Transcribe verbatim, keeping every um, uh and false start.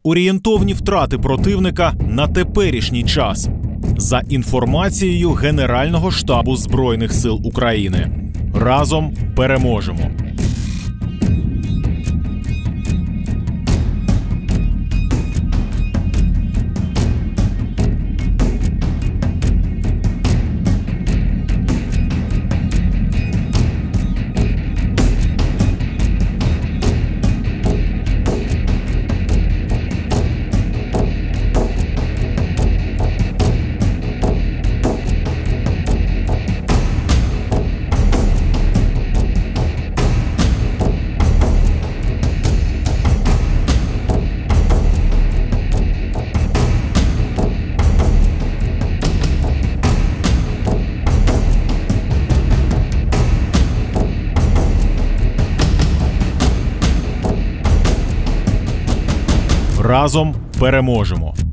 Орієнтовні втрати противника на теперішній час. За інформацією Генерального штабу Збройних сил України. Разом переможемо! Разом переможемо!